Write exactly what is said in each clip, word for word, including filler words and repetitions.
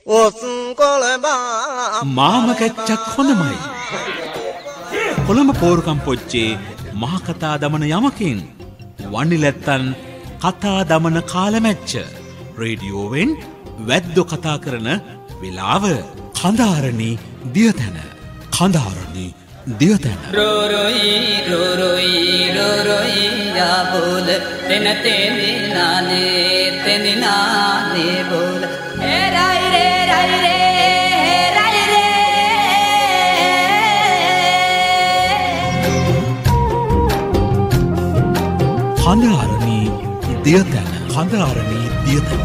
මාම කැච්චක් හොඳමයි. කොළඹ පෝරුකම් පොච්චේ මහ කතා දමන යමකින් වන්නිලැත්තන් කතා දමන කාලමැච්ච රේඩියෝවෙන් වැද්දෝ කතා කරන වෙලාව කඳාරණි දියතැන කඳාරණි දියතැන රොරොයි රොරොයි රොරොයි යාබෝල තෙන තෙනි නානේ තෙනි නානේ බෝල ඒ රයි රේ රයි රේ රයි රේ කඳාරණි දියතැන කඳාරණි දියතැන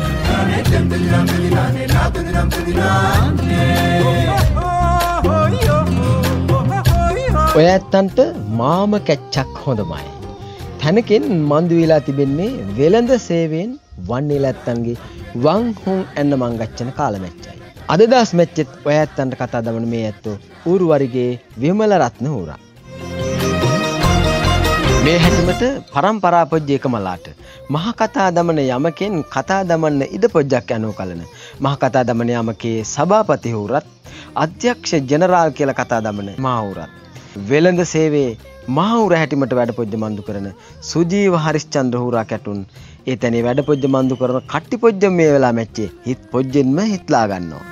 ඔය ඇත්තන්ට මාම කැච්චක් හොඳමයි. තැනකින් මන්දු වෙලා තිබෙන්නේ වෙළඳ සේවයෙන් වන්නේ ඇත්තන්ගේ වං හුන් ඇන්න මංගච්චන කාලමැච්චයි. අද දවස් මැච්චෙත් ඔය ඇත්තන්ට කතා දමන මේ ඇත්තෝ ඌරුවරිගේ විමල රත්න ඌරා. මේ හැටිමට පරම්පරා පොජ්ජේ එකමලාට මහ කතා දමන යමකෙන් කතා දමන්න ඉද පොජ්ජක් යනෝ කලන මහ කතා දමන යමකේ සභාපති ඌරත් අධ්‍යක්ෂ ජෙනරාල් කියලා කතා දමන මා ඌරත් වෙළඳ සේවයේ මහවුර හැටිමට වැඩ පොජ්ජ මන්දු කරන සුජීව හරිස්චන්ද්‍ර හුරා කැටුන් එතැනේ වැඩ පොජ්ජ මන්දු කරන කට්ටි පොජ්ජ මේ වෙලා මැච්චේ හිත් පොජ්ජෙන්ම හිත්ලා ගන්නවා.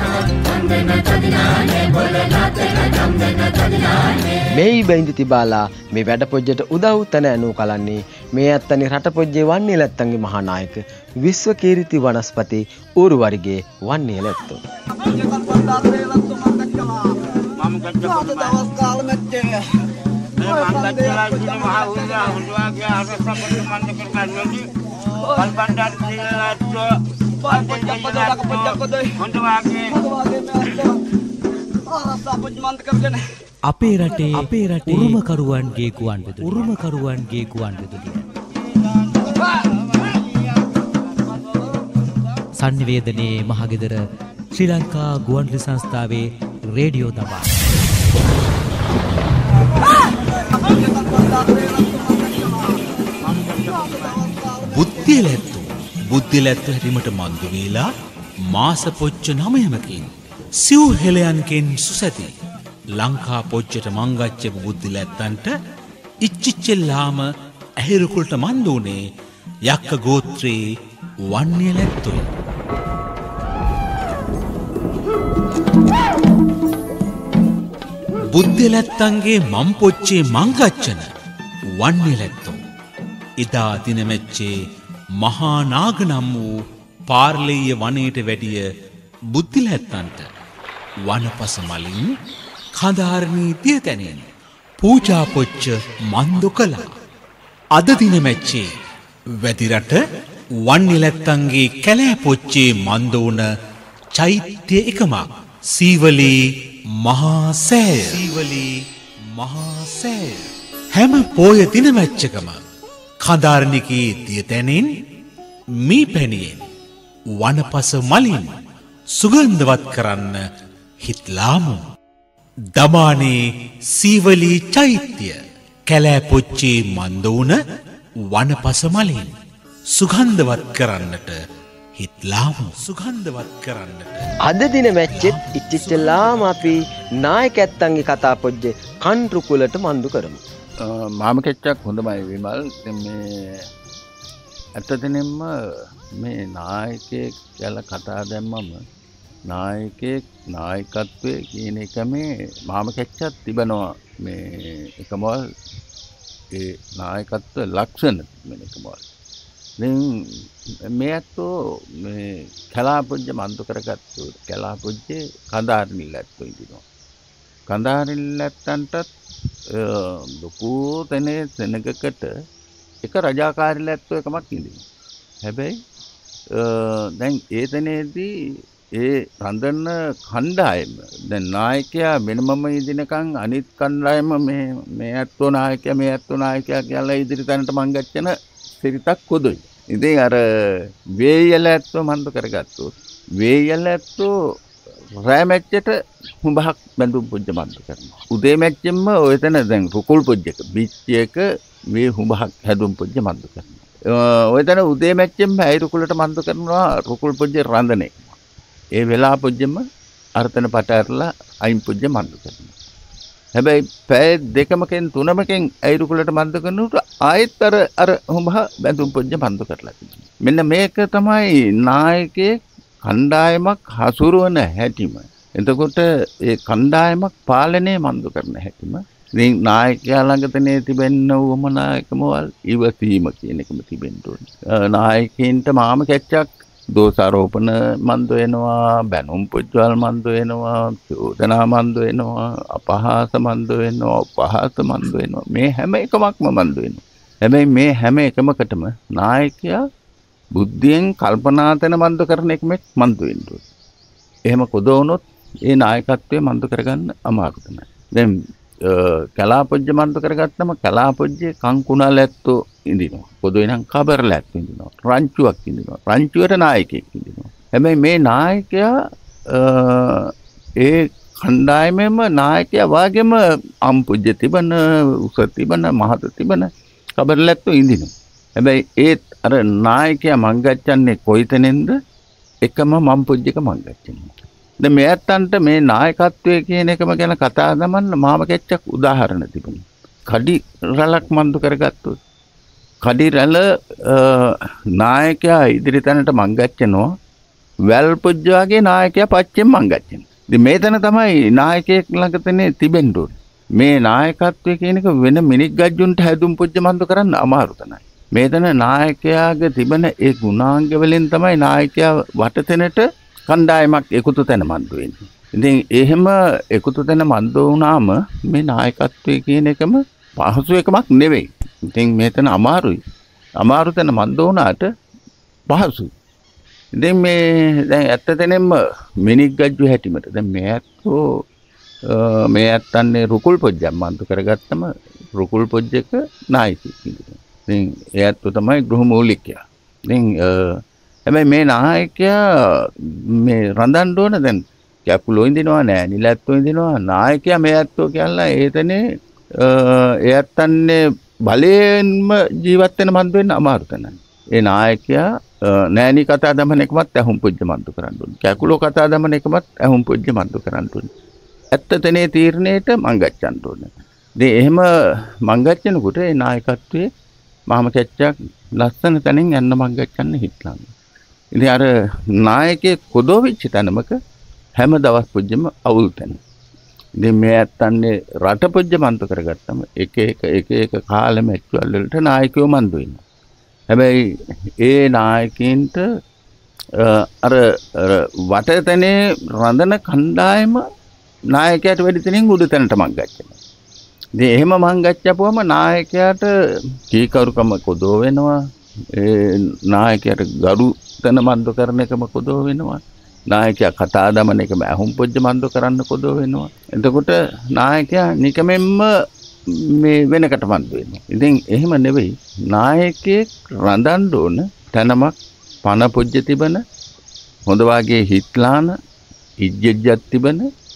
මේ බැඳි තිබාලා මේ වැඩ පොජ්ජට උදව් තන ඇනු කලන්නේ මේ අත්තනි රට පොජ්ජේ වන්නේ ලැත්තන්ගේ මහානායක විශ්ව කීර්ති වනස්පති ඌරුවරිගේ වන්නේ ලැත්තෝ. මම ගත්ත දවස් කාල මැච්චේ මම ගත්තලා ඉන්නේ මහ උන්දා හොඳවාගේ අරසපොත් මන්ද කරගන්නදී කල්පන්ඩාට දිනලා පොඩ්ඩක් පොඩ්ඩක් හොඳවාගේ අරසපොත් මන්ද කරගෙන අපේ රටේ අපේ රටේ උරුමකරුවන්ගේ ගුවන්විදුලිය උරුමකරුවන්ගේ ගුවන්විදුලිය සංනිවේදනයේ මහගෙදර ශ්‍රී ලංකා ගුවන්විදුලි සංස්ථාවේ රේඩියෝ දබා බුද්ධිය ලැත්තු බුද්ධිය ලැත්තු හැටිමට මන්දු වේලා මාස පොච්ච නමයමකින් සිව් හෙළයන්ගෙන් සුසැති ලංකා පොච්චට මංගච්චපු බුද්ධි ලැත්තන්ට ඉච්චිච්චෙල්ලාම ඇහිරුකුල්ට මන්දුනේ යක්ක ගෝත්‍රයේ වන්නිය ලැත්තුයි. බුද්ධ ලැත්තන්ගේ මම් පොච්චේ මංගච්චන වන්නේ ලැත්තෝ ඉදා දිනමැච්චේ මහා නාග නම් වූ පාර්ලීය වනයේට වැඩිය බුද්ධ ලැත්තන්ට වනපස මලින් කඳාරණී දියතැනෙන් පූජා පොච්ච මන්දු කළා. අද දිනමැච්චේ වැදිරට වන්නේ ලැත්තන්ගේ කැලෑ පොච්චේ මන්ද වුණ චෛත්‍ය එකමක් සීවලී මහා සෑය සීවලී මහා සෑය හැම පෝය දිනමැච්චකම කඳාරණිකේ දියතැනෙන් මී පැණියෙන් වනපස මලින් සුගන්ධවත් කරන්න හිත්ලාමු. දමානේ සීවලී චෛත්‍ය කැලෑ පොච්චේ මන්ද වුණ වනපස මලින් සුගන්ධවත් කරන්නට හිත්ලාමු සුගන්ධවත් කරන්නට අද දින මැච්චෙත් ඉච්චිච්චලාම අපි නායකයන්ගේ කතා පොජ්ජ කන්ට්‍රුකුලට මන්දු කරමු. මාම කෙච්චක් හොඳමයි විමල්. මේ ඇත්තටම මේ නායකයෙක් කියලා කතා දැම්මම නායකයෙක් නායකත්වයේ කියන එක මේ මාම කෙච්චක් තිබෙනවා. මේ එකමවල් ඒ නායකත්ව ලක්ෂණ තිබෙන එකමවල්. දැන් මේ අතෝ මේ කලාපොජ්ජ මන්තු කරගත්තු කලාපොජ්ජේ කඳාරණි ලැත්තෝ ඉදිනවා. කඳාරණි ලැත්තන්ටත් ලොකු තැනේ සෙනගකට එක රජාකාරී ලැත්තෝ එකමක් ඉඳිනවා. හැබැයි දැන් ඒ තැනේදී ඒ රඳන කණ්ඩායම දැන් නායකයා වෙනමම ඉදිනකන් අනිත් කණ්ඩායම මේ මේ අතෝ නායකයා මේ අතෝ නායකයා කියලා ඉදිරි තැනට මං ගච්චන සිරිතක් කොදුයි. ඉතින් අර වේයල ඇත්තෝ මන්ද කරගත්තොත් වේයල ඇත්තෝ රෑ මැච්චට හුඹහක් බැඳුම් පොජ්ජ මන්ද කරනවා. උදේ මැච්චෙන්ම ඔය තැන දැන් රුකුල් පොජ්ජක බිච්චයක මේ හුඹහක් හැදුම් පොජ්ජ මන්ද කරනවා. ඔය තැන උදේ මැච්චෙන්ම ඇයි රුකුලට මන්ද කරනවා රුකුල් පොජ්ජේ රඳන එක. ඒ වෙලා පුජ්‍යම අර්ථන පට ඇරලා අයින් පුජ්‍ය මන්දු කරනවා. හැබැයි පැය දෙකමකින් තුනමකින් ඇයිරුකුලට මන්දු කරනකොට ආයෙත් අර අර හොඹහ බැඳුම් පුජ්‍ය මන්දු කරලා තිබෙනවා. මෙන්න මේක තමයි නායකයේ කණ්ඩායමක් හසුරුවන හැටිම. එතකොට ඒ කණ්ඩායමක් පාලනය මන්දු කරන හැටිම. ඉතින් නායකයා ළඟ තනේ තිබෙන්න උවමනායකමවල් ඉවසීම කියන එකම තිබෙන්න ඕනේ. නායකයින්ට මාම කැච්චක් දෝෂාරෝපණ මන්දු වෙනවා, බැනුම් පුජ්වල් මන්දු වෙනවා, චෝදනා මන්දු වෙනවා, අපහාස මන්දු වෙනවා, උපහාස මන්දු වෙනවා. මේ හැම එකමක්ම මන්දු වෙනවා. හැබැයි මේ හැම එකමකටම නායකයා බුද්ධියෙන් කල්පනා තන මන්දු කරන එකෙත් මන්දු වෙන්න ඕනේ. එහෙම කොදවුනොත් ඒ නායකත්වයේ මන්දු කරගන්න අමාරු තමයි. දැන් කලාපොජ්ජ මන්දු කරගත්තම කලාපොජ්ජේ කංකුණල් ඇත්තෝ ඉඳිනවා. පොදුවේ නම් කබරල ඇත්තෝ ඉඳිනවා. රංචුවක් ඉඳිනවා. රංචුවට නායකයෙක් ඉඳිනවා. හැබැයි මේ නායකයා ඒ කණ්ඩායමේම නායකයා වාගේම අම්පුජ්ජ තිබන, උස තිබන, මහත තිබන කබරල ඇත්තෝ ඉඳිනවා. හැබැයි ඒත් අර නායකයා මංගච්ඡන්නේ කොයිතැනින්ද? එකම මම්පුජ්ජක මංගච්ඡන්නේ. දැන් මේ ඇත්තන්ට මේ නායකත්වයේ කියන එකම ගැන කතා දමන්න මාම කෙච්චක් උදාහරණ තිබුණා. කඩි රැලක් මන්දු කරගත්තොත් කඩි රැල නායකයා ඉදිරි තැනට මංගච්ඡනවා. වැල් පුජ්ජ වගේ නායකයා පච්චෙන් මංගච්ඡනවා. ඉතින් මේ තැන තමයි නායකයෙක් ළඟ තනේ තිබෙන්න ඕනේ. මේ නායකත්වයේ කියන එක වෙන මිනික් ගජ්ජුන්ට හැදුම් පුජ්ජ මන්දු කරන්න අමාරු තමයි. මේ තැන නායකයාගේ තිබෙන ඒ ගුණාංග වලින් තමයි නායකයා වටතැනට කණ්ඩායමක් එකතු තැන මන්දු වෙන්නේ. ඉතින් එහෙම එකතු තැන මන්දු වුණාම මේ නායකත්වයේ කියන එකම පහසු එකමක් නෙවෙයි. ඉතින් මේ තැන අමාරුයි. අමාරු තැන මන්දු වුණාට පහසුයි. ඉතින් මේ දැන් ඇත්තටම මිනික් ගජ්ජු හැටිමට දැන් මේ ඇත්තෝ මේ ඇත්තන්නේ රුකුල් පොජ්ජක් මන්දු කරගත්තම රුකුල් පොජ්ජක නායකයෙක් ඉන්නවා. ඉතින් ඒ ඇත්තෝ තමයි ගෘහ මූලිකයා. ඉතින් හැබැයි මේ නායකයා මේ රඳන්න ඕන දැන් කැකුලෝ ඉඳිනවා නෑ නිලැත්තෝ ඉඳිනවා නායකයා මේ ඇත්තෝ කියලා ඒතනේ ඒ ඇත්තන්නේ බලයෙන්ම ජීවත් වෙන මන්දු වෙන්න අමාරු තැනයි. ඒ නායකයා නෑනි කතා දමන එකමත් ඇහුම් පුජ්ජ මන්දු කරන්න ඕනේ. කැකුලෝ කතා දමන එකමත් ඇහුම් පුජ්ජ මන්දු කරන්න ඕනේ. ඇත්ත තනේ තීරණයට මංගච්ඡන්න ඕනේ. ඉතින් එහෙම මංගච්ඡනකොට ඒ නායකත්වයේ මහම කැච්චක් ලස්සන තැනින් යන්න මංගච්ඡන්න හිටලන්න. ඉතින් අර නායකයෙක් කොදෝවිච්ච තැනමක හැම දවස් පුජ්ජම අවුල් තැන. ඉතින් මේ ඇත්තන්නේ රට පුජ්ජ මන්තු කරගත්තම එක එක එක එක කාලෙම ඇක්චුවල් වලට නායකයෝ මන්දු වෙනවා. හැබැයි ඒ නායකයින්ට අර වටතැනේ රඳන කණ්ඩායම නායකයාට වැඩි තැනින් උඩ තැනට මංගච්ඡනවා. ඉතින් එහෙම මංගච්ඡපුවම නායකයාට කීකරුකම කොදෝ වෙනවා. ඒ නායකයාට ගරු තන මන්දු කරන එකම කොදෝ වෙනවා. නායකයා කතා දමන එකම ඇහුම් පොජ්ජ මන්දු කරන්න කොදෝ වෙනවා. එතකොට නායකයා නිකමෙන්ම මේ වෙනකට මන්දු වෙනවා. ඉතින් එහෙම නෙවෙයි. නායකයෙක් රඳන්න ඕන තැනමක් පන පොජ්ජ තිබන හොඳ වාගේ හිත්ලාන ඉජ්ජජ්ජක් තිබන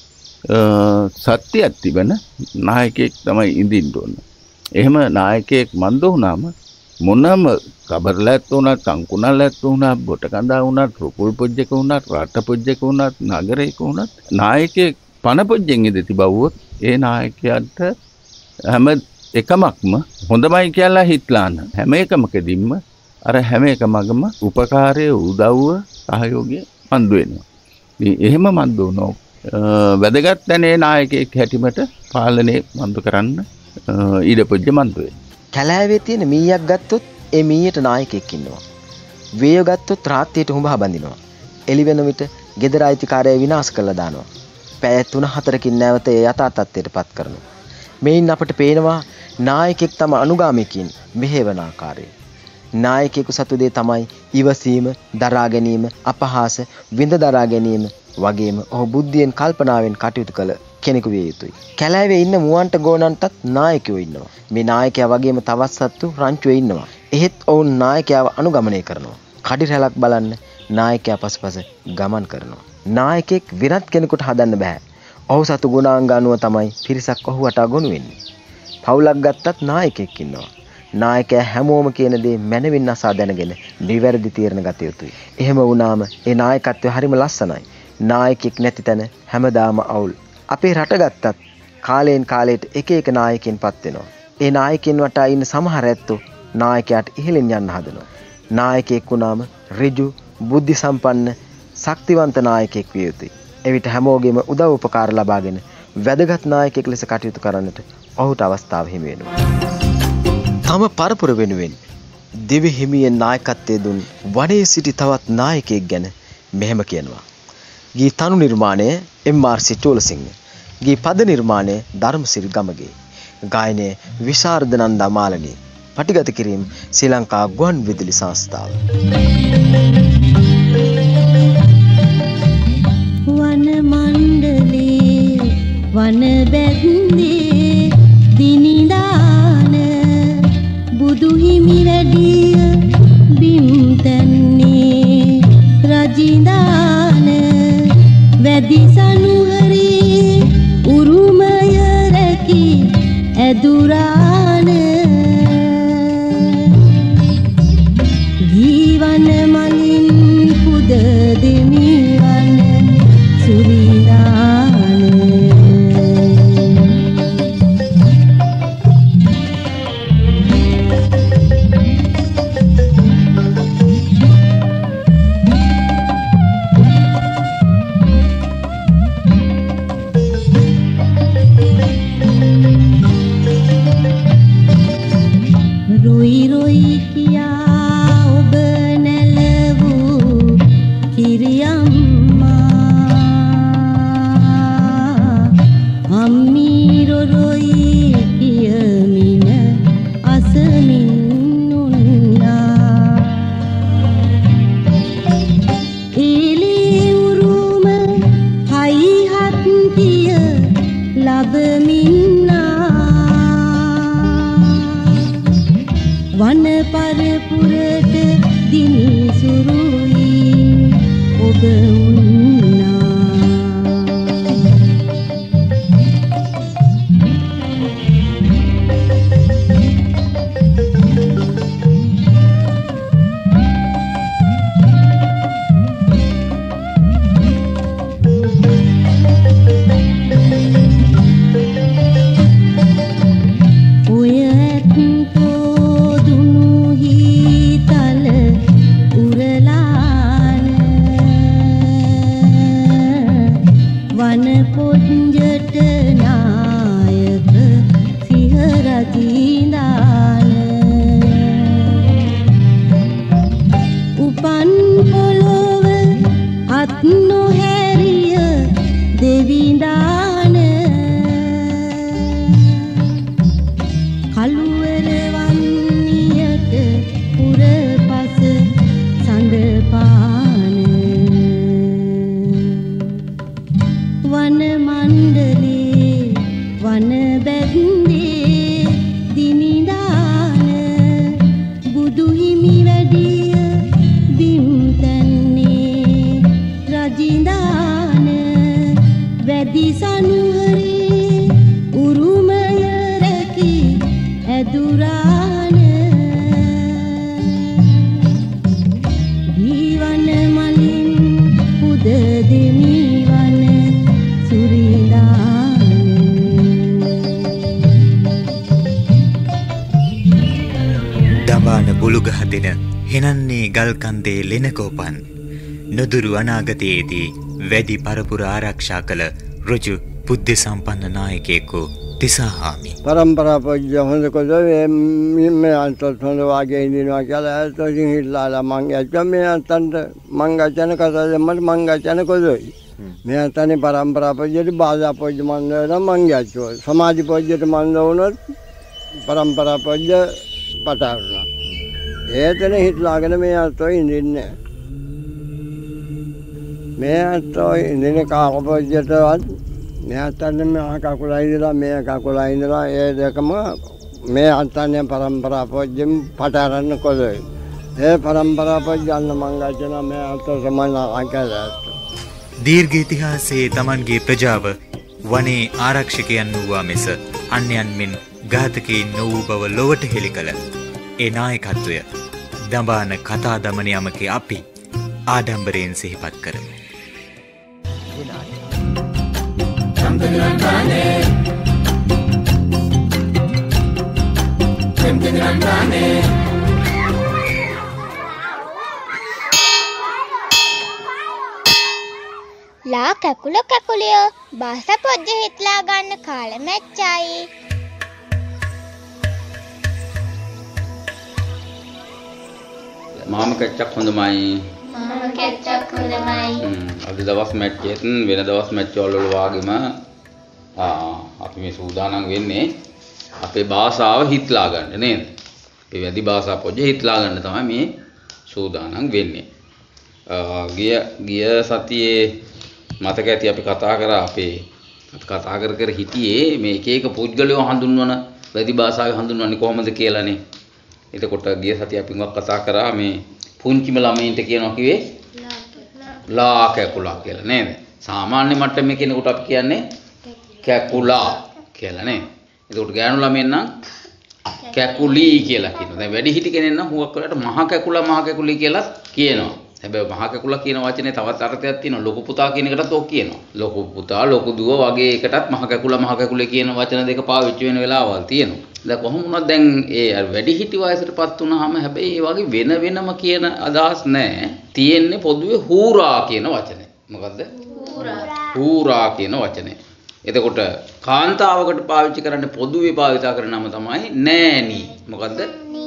සත්‍යයක් තිබන නායකයෙක් තමයි ඉඳින්න ඕන. එහෙම නායකයෙක් මන්දු වුණාම මොනම කබරලැත් වුණත් කංකුණලැත් වුණත් බොට කඳා වුණත් රුකුල් පොජ්ජක වුණත් රට පොජ්ජක වුණත් නගරයක වුණත් නායකයෙක් පන පොජ්ජෙන් ඉඳති බවුවොත් ඒ නායකයාට හැම එකමක්ම හොඳමයි කියලා හිටලාන හැම එකමකදීම අර හැම එකමගම උපකාරය උදව්ව සහයෝගය මන්දු වෙනවා. ඉතින් එහෙම මන්දු වුණොත් වැදගත් දැනේ නායකයෙක් හැටිමට පාලනය මන්දු කරන්න ඊට පොජ්ජ මන්දු වෙනවා. කැලෑවේ තියෙන මීයක් ගත්තොත් ඒ මීයට නායකයෙක් ඉන්නවා. වේය ගත්තොත් රාත්‍රියට හුඹහ බඳිනවා. එළි වෙන විට ගෙදර අයිතිකාරය විනාශ කරලා දානවා. පැය තුන හතරකින් නැවත ඒ යථා තත්ත්වයට පත් කරනවා. මේන් අපට පේනවා නායකයෙක් තම අනුගාමිකයින් මෙහෙවන ආකාරය. නායකයෙකු සතු දේ තමයි ඉවසීම, දරා ගැනීම, අපහාස, විඳ දරා ගැනීම වගේම ඔහු බුද්ධියෙන් කල්පනාවෙන් කටයුතු කළ කෙනෙකු විය යුතුයි. කැලෑවේ ඉන්න මුවන්ට ගෝනන්ටත් නායකයෝ ඉන්නවා. මේ නායකයා වගේම තවත් සත්තු රංචුවේ ඉන්නවා. එහෙත් ඔවුන් නායකයාව අනුගමනය කරනවා. කඩි රැලක් බලන්න නායකයා පසුපස ගමන් කරනවා. නායකයෙක් විරත් කෙනෙකුට හදන්න බෑ. ඔහු සතු ගුණාංග අනුව තමයි පිරිසක් ඔහු වටා ගොනු වෙන්නේ. පවුලක් ගත්තත් නායකයෙක් ඉන්නවා. නායකයා හැමෝම කියන දේ මැනවින් අසා දැනගෙන නිවැරදි තීරණ ගත යුතුයි. එහෙම වුණාම ඒ නායකත්වය හරිම ලස්සනයි. නායකෙක් නැති තැන හැමදාම අවුල්. අපේ රට ගත්තත් කාලයෙන් කාලයට එක එක නායකයන් පත් වෙනවා. ඒ නායකයන් වටා ඉන්න සමහර ඇත්තෝ නායකයාට ඉහළින් යන්න හදනවා. නායකයෙක් වුණාම ඍජු, බුද්ධි සම්පන්න, ශක්තිවන්ත නායකයෙක් විය යුතුයි. එවිට හැමෝගෙම උදව් උපකාර ලබාගෙන වැදගත් නායකයෙක් ලෙස කටයුතු කරන්නට ඔහුට අවස්ථාව හිමි වෙනවා. තම පරපුර වෙනුවෙන් දිවි හිමියෙන් නායකත්වයේ දුන් වනයේ සිටි තවත් නායකයෙක් ගැන මෙහෙම කියනවා. ගී තනු නිර්මාණය එම් ආර් සී චෝලසිංහ. ගී පද නිර්මාණය ධර්මසිරි ගමගේ. ගායනය විශාරද නන්දා මාලනී. පටිගත කිරීම ශ්‍රී ලංකා ගුවන් විදුලි සංස්ථාව. වන මණ්ඩලේ වන බැද්දේ දිනිදාන බුදු හිමි වැඩිය බිම් තන්නේ රජින්දාන වැඩි සනුහරේ උරුමය රැකි ඇදුරාන ජීවන මලින් පුද දෙමිවන සුරිදාන रोई रोई किया ඔබ නැලවූ කිරියම්මා අම්මීරෝ රොයි කියමින අසමින් උන්නා එලී උරුම හයිහත් කිය ලබමින්නා වන පරපුරට දිනිසුරුයි ඔබ උන්නා ඔය ඇත්තෝ දුනු හිතල උරලාන වන පොන්ජට නායක සිහ රජින්දාන උපන් පොළොව අත් නොහැරිය දෙවිඳාන කළුවර වන්නියට පුරපස සඳපාන වන මණ්ඩලේ වන බැද්දේ දිනිදාන බුදු හිමි වැඩිය බිම් තන්නේ රජින්දාන වැඩි සනුහරේ උරුමය රැකි ඇදුරාන ජීවන මලින් පුද දෙමිවන සුරිදාන දඹාන බුළුගහ දෙන හෙනන්නේ ගල්කන්දේ ලෙනකෝපන් නොදුරු අනාගතයේදී වැඩි පරපුර ආරක්ෂා කළ ඍජු බුද්ධ සම්පන්න නායකයෙකු තිසාහාමි. පරම්පරා පොජ්ජ හොඳ කොද මේ අන්තත් හොඳ වාගේ ඉඳිනවා කියලා ඇත්තකින් හිල්ලාලා මං ඇත්ත මේ අන්තන්ට මං ගචන කතා දෙන්නට මං ගචන කොදයි. මේ අන්තනේ පරම්පරා පොජ්ජට බාධා පොජ්ජ මන් වෙන මං ගැච්චෝ. සමාජ පොජ්ජට මන් වුණොත් පරම්පරා පොජ්ජ පටාරුණා. ඒතන හිටලාගෙන මේ අතෝ ඉඳින්නේ. මේ අතෝ ඉඳින කාපොජ්ජටවත් මේ අතන්නේ මේ කකුලයි ඉඳලා මේ කකුලයි ඉඳලා ඒ දෙකම මේ අතන්නේ පරම්පරා පොජ්ජෙන් පටාරන්න කොලයි. ඒ පරම්පරා පොජ්ජ යන මං ගාචන මේ අතෝ සමාන අකලත්. දීර්ඝ ඉතිහාසයේ Tamanගේ ප්‍රජාව වනේ ආරක්ෂකයන් වූවා මිස අන්‍යයන් මෙන් ඝාතකයින් නොවූ බව ලොවට හෙළි කළ ඒ නායකත්වය දඹාන කතා දමන යමකේ අපි ආඩම්බරයෙන් සිහිපත් කරමු. දිනාට. ලා කැකුල කැකුලිය බාස පොජ්ජ හිටලා ගන්න කාල මැච්චයි. මාම කැච්චක් හොඳමයි. මාම කැච්චක් හොඳමයි. අද දවස් මැච් එකෙත් වෙන දවස් මැච් වල වගේම අපි මේ සූදානම් වෙන්නේ අපේ භාෂාව හිතලා ගන්න නේද? ඒ වැඩි භාෂා පොජ්ජ හිතලා ගන්න තමයි මේ සූදානම් වෙන්නේ. ගිය ගිය සතියේ මතක ඇති අපි කතා කරා අපේ අපි කතා කර කර හිටියේ මේ එක එක පුද්ගලයෝ හඳුන්වන වැඩි භාෂාවේ හඳුන්වන්නේ කොහොමද කියලානේ. එතකොට ගිය සතිය අපි මොකක් කතා කරා මේ පුංචිම ළමයින්ට කියනවා කිව්වේ ලා කැකුලා කියලා නේද? සාමාන්‍ය මට්ටමේ කෙනෙකුට අපි කියන්නේ කැකුලා කියලා නේ. එතකොට ගෑනු ළමෙන් නම් කැකුලි කියලා කියනවා. දැන් වැඩි හිටි කෙනෙක් නම් හුඟක් වෙලාවට මහ කැකුලා මහ කැකුලි කියලා කියනවා. හැබැයි මහ කැකුලා කියන වචනේ තවත් අර්ථයක් තියෙනවා. ලොකු පුතා කියන එකටත් ඕක කියනවා. ලොකු පුතා ලොකු දුව වගේ එකටත් මහ කැකුලා මහ කැකුලේ කියන වචන දෙක පාවිච්චි වෙන වෙලාවල් තියෙනවා. දැන් කොහොම වුණත් දැන් ඒ වැඩි හිටි වයසටපත් වුණාම හැබැයි ඒ වගේ වෙන වෙනම කියන අදහස් නැහැ. තියෙන්නේ පොදුවේ හූරා කියන වචනේ. මොකද්ද? හූරා. හූරා කියන වචනේ. එතකොට කාන්තාවකට පාවිච්චි කරන්න පොදුවේ භාවිත කරන නම තමයි නෑනි. මොකද්ද?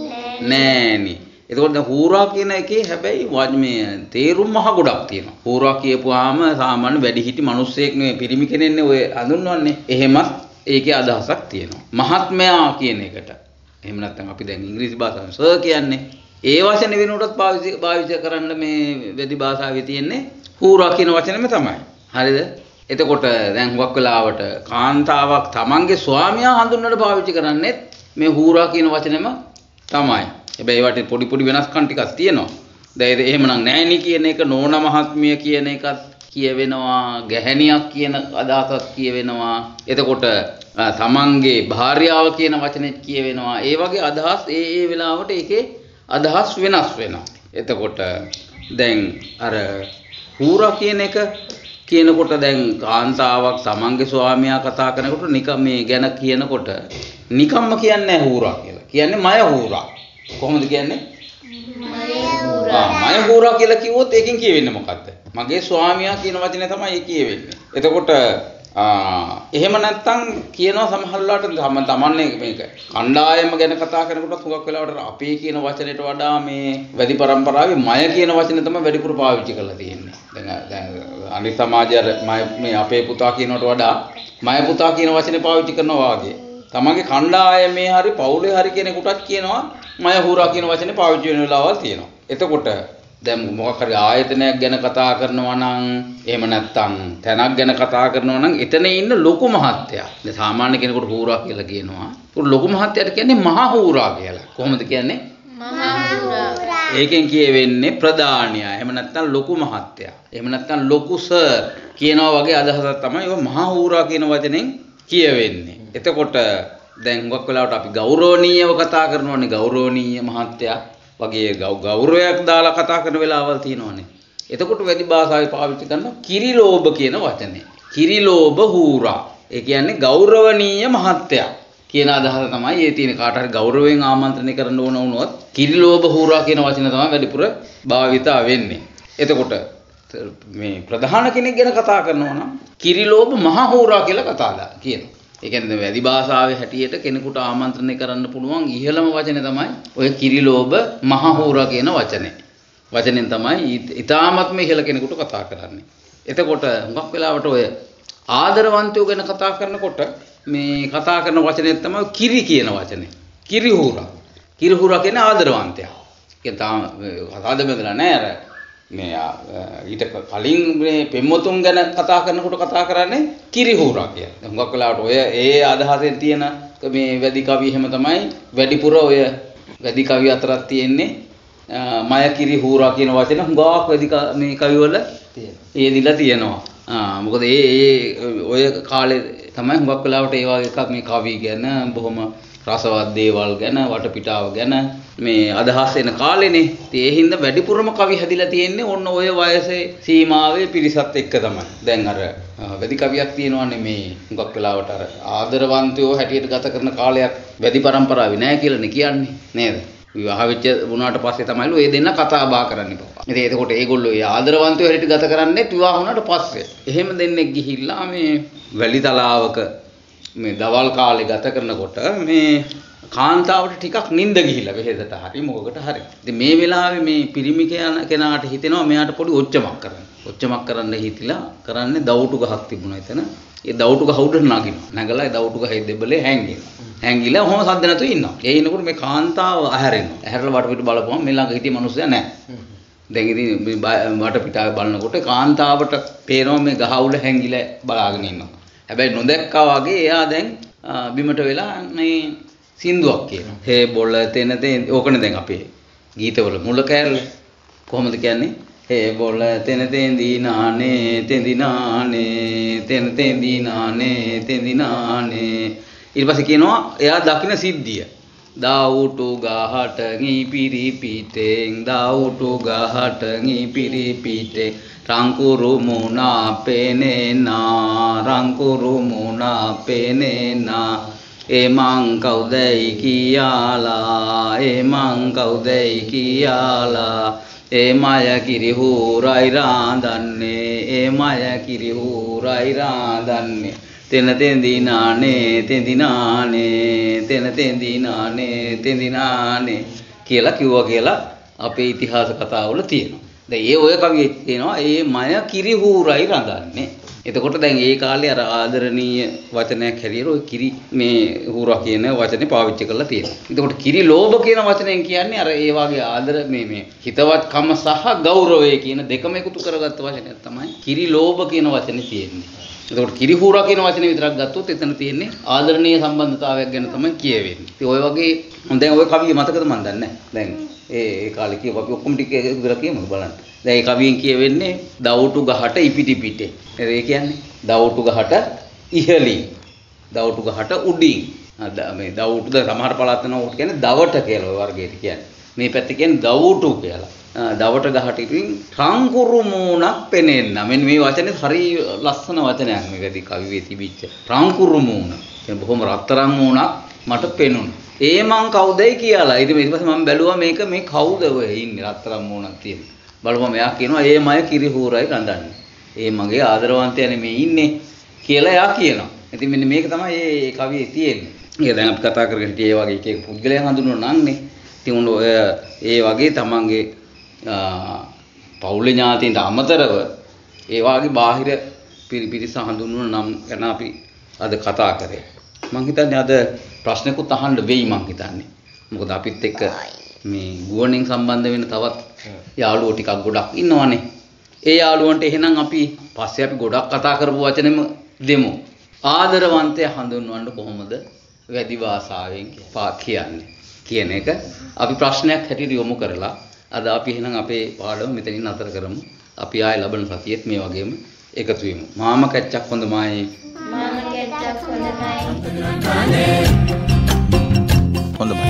නෑනි. එතකොට දැන් හූරා කියන එකේ හැබැයි මේ තේරුම් මහ ගොඩක් තියෙනවා. හූරා කියපුවාම සාමාන්‍ය වැඩිහිටි මිනිස්සෙක් නෙවෙයි පිරිමි කෙනෙක්නේ ඔය හඳුන්වන්නේ. එහෙමත් ඒකේ අදහසක් තියෙනවා. මහත්මයා කියන එකට. එහෙම නැත්නම් අපි දැන් ඉංග්‍රීසි භාෂාවෙන් සර් කියන්නේ. ඒ වචනේ වෙනුවටත් පාවිච්චි පාවිච්චි කරන්න මේ වැඩි භාෂාවේ තියෙන්නේ හූරා කියන වචනේම තමයි. හරිද? එතකොට දැන් හුඟක් වෙලාවට කාන්තාවක් තමන්ගේ ස්වාමියා හඳුන්වන්න පාවිච්චි කරන්නේ මේ හූරා කියන වචනේම තමයි. හැබැයි ඒවට පොඩි පොඩි වෙනස්කම් ටිකක් තියෙනවා. දැන් එහෙමනම් නෑනි කියන එක නෝන මහත්මිය කියන එකත් කියවෙනවා, ගැහැණියක් කියන අදහසක් කියවෙනවා. එතකොට තමන්ගේ භාර්යාව කියන වචනේ කියවෙනවා. ඒ වගේ අදහස් ඒ ඒ වෙලාවට ඒකේ අදහස් වෙනස් වෙනවා. එතකොට දැන් අර හූරා කියන එක කියනකොට දැන් කාන්තාවක් තමන්ගේ ස්වාමියා කතා කරනකොට නිකම් මේ ගැන කියනකොට නිකම්ම කියන්නේ නැහැ හූරා කියලා. කියන්නේ මය හූරා. කොහොමද කියන්නේ? මය හූරා. ආ මය හූරා කියලා කිව්වොත් ඒකෙන් කියවෙන්නේ මොකද්ද? මගේ ස්වාමියා කියන වචනේ තමයි ඒ කියවෙන්නේ. එතකොට එහෙම නැත්තම් කියනවා සමහරවිට තම තමන්නේ මේක කණ්ඩායම ගැන කතා කරනකොට හුඟක් වෙලාවට අපේ කියන වචනයට වඩා මේ වැඩි પરම්පරාවේ මය කියන වචනේ තමයි වැඩිපුර පාවිච්චි කරලා තියෙන්නේ. දැන් දැන් අනිත් සමාජය මේ අපේ පුතා කියනකට වඩා මය පුතා කියන වචනේ පාවිච්චි කරනවා වගේ. තමන්ගේ කණ්ඩායමේ හරි පවුලේ හරි කෙනෙකුටත් කියනවා මය හූරා කියන වචනේ පාවිච්චි වෙන වෙලාවල් තියෙනවා. එතකොට දැන් මොකක් හරි ආයතනයක් ගැන කතා කරනවා නම් එහෙම නැත්නම් තැනක් ගැන කතා කරනවා නම් එතන ඉන්න ලොකු මහත්තයා. දැන් සාමාන්‍ය කෙනෙකුට හූරා කියලා කියනවා. ඒක ලොකු මහත්තයාට කියන්නේ මහා හූරා කියලා. කොහොමද කියන්නේ? මහා හූරා. ඒකෙන් කියවෙන්නේ ප්‍රධානියා. එහෙම නැත්නම් ලොකු මහත්තයා. එහෙම නැත්නම් ලොකු සර් කියනවා වගේ අදහසක් තමයි ඔය මහා හූරා කියන වචනෙන් කියවෙන්නේ. එතකොට දැන් හුඟක් වෙලාවට අපි ගෞරවණීයව කතා කරනවානේ ගෞරවණීය මහත්තයා වගේ ගෞරවයක් දාලා කතා කරන වෙලාවල් තියෙනවානේ. එතකොට වැඩි භාෂාවේ පාවිච්චි කරන කිරිලෝභ කියන වචනේ. කිරිලෝභ හූරා. ඒ කියන්නේ ගෞරවණීය මහත්තයා කියන අදහස තමයි ඒ තියෙන. කාට හරි ගෞරවයෙන් ආමන්ත්‍රණය කරන්න ඕන වුණොත් කිරිලෝභ හූරා කියන වචන තමයි වැඩිපුර භාවිතා වෙන්නේ. එතකොට මේ ප්‍රධාන කෙනෙක් ගැන කතා කරනවා නම් කිරිලෝභ මහ හූරා කියලා කතා කියනවා. ඒ කියන්නේ වැඩි භාෂාවේ හැටියට කෙනෙකුට ආමන්ත්‍රණය කරන්න පුළුවන් ඉහළම වචනේ තමයි ඔය කිරිලෝභ මහ හූරා කියන වචනේ. වචනෙන් තමයි ඊ타ත්ම ඉහළ කෙනෙකුට කතා කරන්නේ. එතකොට හුඟක් වෙලාවට ඔය ආදරවන්තයෝ ගැන කතා කරනකොට මේ කතා කරන වචනේ තමයි කිරි කියන වචනේ. කිරි හූරා. කිරි හූරා කියන්නේ ආදරවන්තයා. ඒක තාම කතාද බඳලා නැහැ අර මේ ඊට කලින් මේ පෙම්වතුන් ගැන කතා කරනකොට කතා කරන්නේ කිරි හූරා කියලා. දැන් හුඟක් වෙලාවට ඔය ඒ අදහසෙන් තියෙන මේ වැඩි කවි එහෙම තමයි වැඩිපුර ඔය වැඩි කවි අතරක් තියෙන්නේ මය කිරි හූරා කියන වචන හුඟක් වැඩි මේ කවිවල තියෙනවා. තියෙනවා. ආ මොකද ඒ ඒ ඔය කාලේ තමයි හුඟක් වෙලාවට ඒ වගේ එකක් මේ කවි ගැන බොහොම රසවත් දේවල් ගැන වටපිටාව ගැන මේ අදහස් එන කාලෙනේ. ඉතින් ඒ හින්දා වැඩිපුරම කවි හැදිලා තියෙන්නේ ඔන්න ඔය වයසේ සීමාවේ පිරිසත් එක්ක තමයි. දැන් අර වැඩි කවියක් තියෙනවානේ මේ හුඟක් වෙලාවට අර ආදරවන්තයෝ හැටියට ගත කරන කාලයක් වැඩි પરම්පරාවේ නැහැ කියලානේ කියන්නේ නේද? විවාහ වෙච්ච වුණාට පස්සේ තමයිලු ඒ දෙන්න කතා බහ කරන්න ඉපපා. ඉතින් එතකොට ඒගොල්ලෝ ඒ ආදරවන්තයෝ හැටියට ගත කරන්නේ විවාහ වුණාට පස්සේ. එහෙම දෙන්නෙක් ගිහිල්ලා මේ වැලි තලාවක මේ දවල් කාලේ ගත කරනකොට මේ කාන්තාවට ටිකක් නිින්ද ගිහිල්ලා වෙහෙසට හරි මොකකට හරි. ඉතින් මේ වෙලාවේ මේ පිරිමි කෙනාට හිතෙනවා මෙයාට පොඩි ඔච්චමක් කරන්න. ඔච්චමක් කරන්න හිතිලා කරන්නේ දවුටු ගහක් තිබුණා එතන. ඒ දවුටු ගහ උඩට නගිනවා. නැගලා ඒ දවුටු ගහේ දෙබලේ හැංගිනවා. හැංගිලා ඔහොම සද්ද නැතුව ඉන්නවා. ඒ ඉන්නකොට මේ කාන්තාව ඇහැරෙනවා. ඇහැරලා වටපිට බලපුවම මේ ළඟ හිටිය මිනිස්සයා නැහැ. දැන් ඉතින් වටපිටාවේ බලනකොට කාන්තාවට පේනවා මේ ගහ උඩ හැංගිලා බලාගෙන ඉන්නවා. හැබැයි නොදැක්කා වගේ එයා දැන් බිමට වෙලා මේ සින්දුවක් කියනවා. හේ බොල තෙන තෙන් ඕකනේ දැන් අපේ ගීතවල මුල කෑල්ල. කොහොමද කියන්නේ? හේ බොල තෙන තෙන් දීනානේ තෙන් දිනානේ තෙන තෙන් දීනානේ තෙන් දිනානේ. ඊට පස්සේ කියනවා එයා දකින්න සිද්ධිය. දාවුටු ගහට ගිපිරි පිටෙන් දාවුටු ගහට ගිපිරි පිටෙන් රංකුරු මුණා පේනේනා රංකුරු මුණා පේනේනා ඒ මං කවුදයි කියාලා ඒ මං කවුදයි කියාලා ඒ මය කිරි හූරයි රාඳන්නේ ඒ මය කිරි හූරයි රාඳන්නේ තෙන තෙන් දිනානේ තෙන් දිනානේ තෙන තෙන් දිනානේ තෙන් දිනානේ කියලා කිව්වා කියලා අපේ ඉතිහාස කතාවල තියෙනවා. දැන් ඒ ඔය කවියේ තියෙනවා ඒ මය කිරි හූරයි රඳන්නේ. එතකොට දැන් ඒ කාලේ අර ආදරණීය වචනයක් හැටියට ඔය කිරි මේ හූරා කියන වචනේ පාවිච්චි කරලා තියෙනවා. එතකොට කිරි ලෝභ කියන වචනයෙන් කියන්නේ අර ඒ වගේ ආදර මේ මේ හිතවත්කම සහ ගෞරවය කියන දෙකම එකතු කරගත්ත වචනයක් තමයි කිරි ලෝභ කියන වචනේ තියෙන්නේ. එතකොට කිරි හූරා කියන වචනේ විතරක් ගත්තොත් එතන තියෙන්නේ ආදරණීය සම්බන්ධතාවයක් ගැන තමයි කියවෙන්නේ. ඉතින් ඔය වගේ දැන් ඔය කවිය මතකද මන් දන්නේ නැහැ. දැන් ඒ ඒ කාලේ කියව අපි ඔක්කොම ටික එකතු කියමු බලන්න. දැන් ඒ කවියෙන් කියවෙන්නේ දවුටු ගහට ඉපිටි පිටේ. ඒ කියන්නේ දවුටු ගහට ඉහළින් දවුටු ගහට උඩින්. මේ දවුටුද සමහර පළාත් වෙනවා උට කියන්නේ දවට කියලා ඔය වර්ගයට කියන්නේ. මේ පැත්තේ කියන්නේ දවුටු කියලා. දවට ගහට ඉතින් රංකුරු මූණක් පෙනෙන්න. මෙන්න මේ වචනේ හරි ලස්සන වචනයක් මේකදී කවියේ තිබිච්ච. රංකුරු මූණ. කියන්නේ බොහොම රත්තරන් මූණක් මට පෙනුණා. ඒ මං කවුදයි කියලා. ඉතින් ඊට පස්සේ මම බැලුවා මේක මේ කවුද ඔය ඉන්නේ රත්තරන් මූණක් තියෙන. බලපුවම එයා කියනවා ඒ මය කිරි හූරයි රඳන්නේ. ඒ මගේ ආදරවන්තයා මේ ඉන්නේ කියලා එයා කියනවා. ඉතින් මෙන්න මේක තමයි මේ කවියේ තියෙන්නේ. ඒක දැන් අපි කතා කරගෙන හිටියේ ඒ වගේ එක එක පුද්ගලයන් හඳුන්වනවා නම්නේ. ඉතින් උන් ඔය ඒ වගේ තමන්ගේ පවුලේ ඥාතීන්ට අමතරව ඒ වගේ බාහිර පිරිස හඳුන්වන නම් ගැන අපි අද කතා කරේ. මම හිතන්නේ අද ප්‍රශ්නකුත් අහන්න වෙයි මම හිතන්නේ. මොකද අපිත් එක්ක මේ ගුවනින් සම්බන්ධ වෙන තවත් යාළුවෝ ටිකක් ගොඩක් ඉන්නවනේ. ඒ යාළුවන්ට එහෙනම් අපි පස්සේ අපි ගොඩක් කතා කරපු වචනෙම දෙමු. ආදරවන්තය හඳුන්වන්න කොහොමද වැඩි භාෂාවෙන් කියන්නේ කියන එක අපි ප්‍රශ්නයක් හැටියට යොමු කරලා අද අපි එහෙනම් අපේ පාඩම මෙතනින් නතර කරමු. අපි ආයෙ ලබන සතියේත් මේ වගේම එකතු වෙමු. මාම කැච්චක් හොඳමයි. මාම කැච්චක් හොඳමයි. හොඳමයි.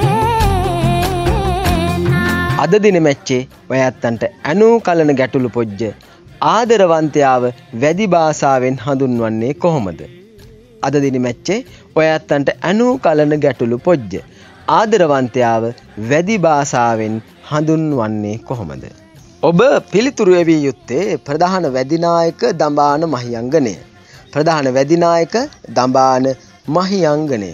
අද දින මැච්චේ ඔයත්තන්ට ඇනූ කලන ගැටලු පොජ්ජ ආදරවන්තයාව වැඩි භාෂාවෙන් හඳුන්වන්නේ කොහොමද? අද දින මැච්චේ ඔයත්තන්ට ඇනූ කලන ගැටලු පොජ්ජ ආදරවන්තයාව වැඩි භාෂාවෙන් හඳුන්වන්නේ කොහොමද? ඔබ පිළිතුරු එවිය යුත්තේ ප්‍රධාන වැදිනායක දඹාන මහියංගනය. ප්‍රධාන වැදිනායක දඹාන මහියංගනය.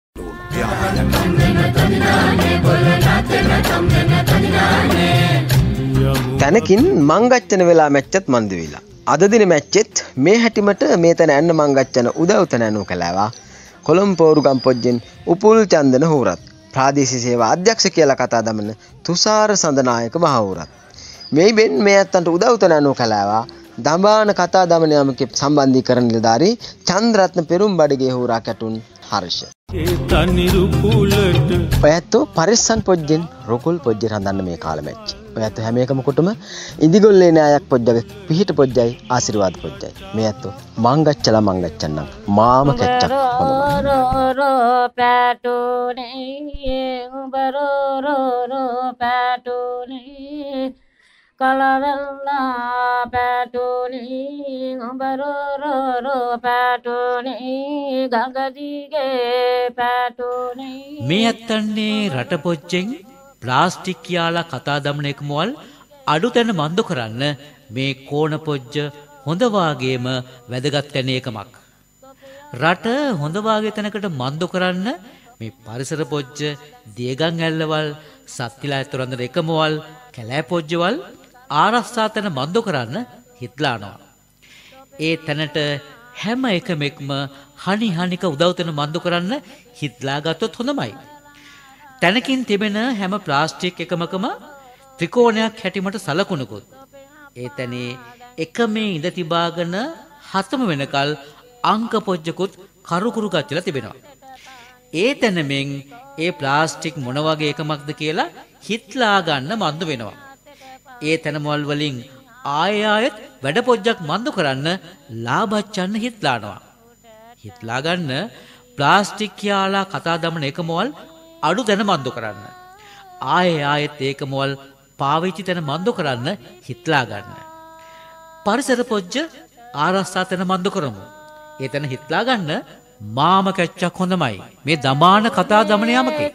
තැනකින් මංගච්චන වෙලා මැච්චත් මන්දවිලා. අද දින මැච්චෙත් මේ හැටිමට මේ තැන ඇන්න මංගච්චන උදව්තන ඇනු කළාවා. කොළඹ පොජ්ජෙන් උපුල් චන්දන හෝරත් ප්‍රාදේශීය සේවා අධ්‍යක්ෂ කියලා කතා දමන තුෂාර සඳනායක මහවුරත්. මේ බෙන් මේ අත්තන්ට උදව්තන ඇනු කළාවා. දඹාන කතා දමන යමක සම්බන්ධීකරණ නිලධාරී චන්ද්‍රරත්න පෙරුම්බඩගේ හෝරා කැටුන් හර්ෂ. ඔයත් පරිස්සම් පොජ්ජෙන් රුකුල් පොජ්ජේ හඳන්න මේ කාලෙමැච්ච. ඔයත් හැම එකම කොටම ඉදිගොල්ලේ නායක් පොජ්ජගේ පිහිට පොජ්ජයි ආශිර්වාද පොජ්ජයි. මේ ඇත්තෝ මංගච්චලා මංගච්චන්නම් මාම කැච්චක් රෝ පැටුනේ උඹරෝ රෝ පැටුනේ කලරල්ලා පැටුනේ උඹරෝ රෝ පැටුනේ ගඟදිගේ පැටුනේ. මේ ඇත්තන්නේ රට පොච්චෙන් ප්ලාස්ටික් කියලා කතා දමන එක මොල් අඩු තැන මන්දු කරන්න මේ කෝණ පොජ්ජ හොඳ වාගේම වැදගත් වෙන එකමක්. රට හොඳ වාගේ තැනකට මන්දු කරන්න මේ පරිසර පොජ්ජ දියගම් ඇල්ලවල් සත්තිලා ඇතුරන්දර එකමවල් කැලෑ පොජ්ජවල් ආරක්ෂා තැන මන්දු කරන්න හිටලානවා. ඒ තැනට හැම එකමෙක්ම හනි හනික උදව් තැන මන්දු කරන්න හිටලා ගත්තොත් හොඳමයි. තැනකින් තිබෙන හැම ප්ලාස්ටික් එකමකම ත්‍රිකෝණයක් හැටිමට සලකුණුකුත්. ඒ තැනේ එක මේ ඉඳ තිබාගෙන හතම වෙනකල් අංක පොජ්ජකුත් කරුකුරු ගච්චලා තිබෙනවා. ඒ තැනමෙන් ඒ ප්ලාස්ටික් මොන වගේ එකමක්ද කියලා හිටලා ගන්න මන්දු වෙනවා. ඒ තැනමවල් වලින් ආය ආයත් වැඩ පොජ්ජක් මන්දු කරන්න ලාභච්චන්න හිටලානවා. හිටලා ගන්න ප්ලාස්ටික් කියලා කතා දමන එකමවල් අඩු දැන මන්දු කරන්න. ආය ආයත් ඒකමවල් පාවිච්චි තැන මන්දු කරන්න හිටලා ගන්න. පරිසර පොජ්ජ ආරක්ෂා තැන මන්දු කරමු. ඒ තැන හිටලා ගන්න මාම කැච්චක් හොඳමයි. මේ දමාන කතා දමන යමකේ.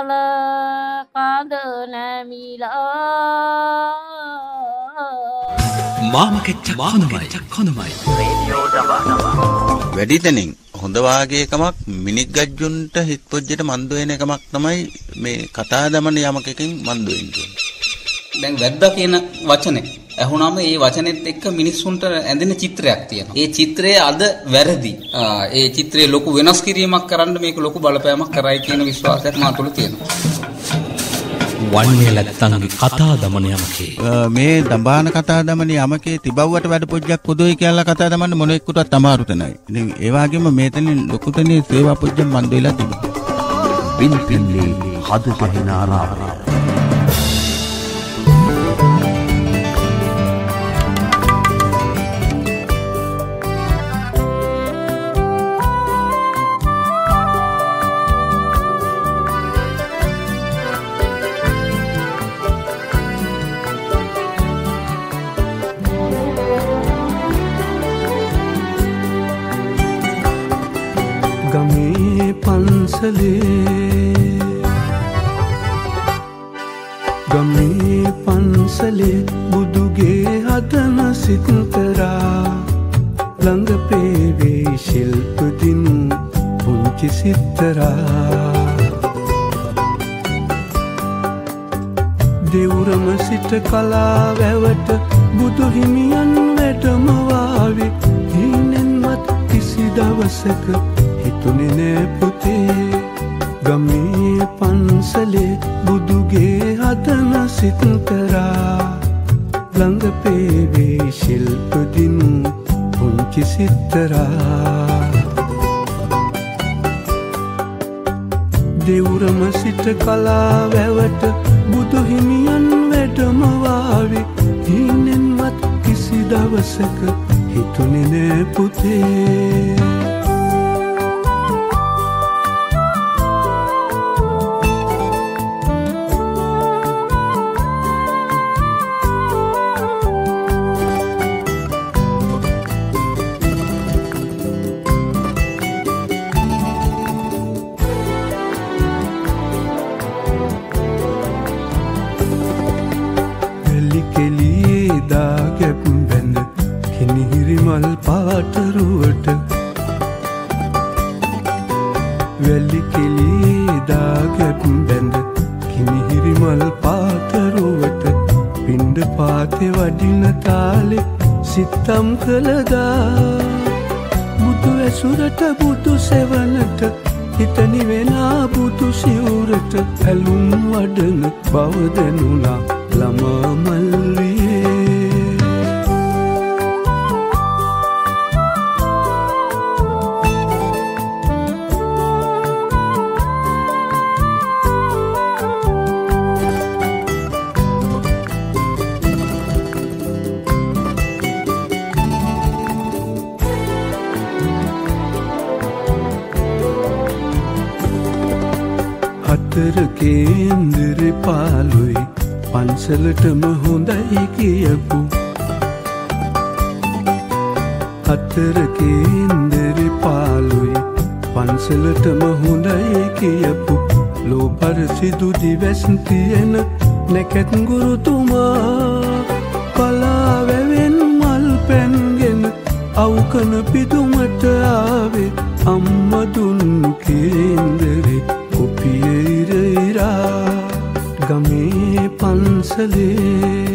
මාම කැච්චක් හොඳමයි. වැඩි දෙනින් හොඳ වාගේ එකමක් මිනිත් ගජ්ජුන්ට හිත් පොජ්ජට මන්දු වෙන එකමක් තමයි මේ කතා දමන යමකකින් මන්දු වෙන්නේ. දැන් වැද්දා කියන වචනේ ඇහුනම ඒ වචනේත් එක්ක මිනිස්සුන්ට ඇඳෙන චිත්‍රයක් තියෙනවා. ඒ චිත්‍රය අද වැරදි. ඒ චිත්‍රයේ ලොකු වෙනස් කිරීමක් කරන්න මේක ලොකු බලපෑමක් කරයි කියන විශ්වාසයක් මා තුළ තියෙනවා. වන්නේ නැත්තන්ගේ කතා දමන යමකේ. මේ දඹාන කතා දමන යමකේ තිබව්වට වැඩ පොජ්ජක් පොදොයි කියලා කතා දමන්න මොන එක්කටවත් අමාරු තැනයි. ඉතින් ඒ වගේම මේතනින් ලොකු තැනේ සේවා පොජ්ජක් මන්දු වෙලා තිබුණා. පින්පිල්ලේ හද පහින ආරාමය. ගමේ පන්සලේ බුදුගේ හදන සිත්තරා ළඟ පේවේ ශිල්ප දිනු පුංචි සිත්තරා දෙවුරම සිට කලා වැවට බුදු හිමියන් වැඩම වාවි හීනෙන්වත් කිසි දවසක හිතුනේ නෑ පුතේ ගමේ පන්සලේ බුදුගේ හදන සිත්තරා ළඟ පේවේ ශිල්ප දිනු පුංචි සිත්තරා දෙවුරම සිට කලා වැවට බුදු හිමියන් වැඩම වාවි හීනෙන්වත් කිසි දවසක හිතුනේ නෑ පුතේ පාටරුවට වැලි කෙලියේ දාගැප් බැඳ කිමිහිරි මල් පාටරුවට පිණ්ඩ පාතේ වඩින තාලේ සිතම් කළදා බුදු ඇසුරට බුදු සෙවණට හිත නිවෙනා බුදු සිවුරට ඇලුම් වඩන බව දැනුණා ළමා මල්වියේ හතර කේන්දරේ පාළුයි පන්සලටම හොඳයි කියපු හතර කේන්දරේ පාළුයි පන්සලටම හොඳයි කියපු ලෝපර සිදු දිවැසි තියෙන නැකත් ගුරුතුමා පලා වැවෙන් මල් පැන්ගෙන අවුකන පිදුමට ආවේ අම්මා දුන්නු කේන්දරේ කොපියේ ඉර ඉරා ගමේ පන්සලේ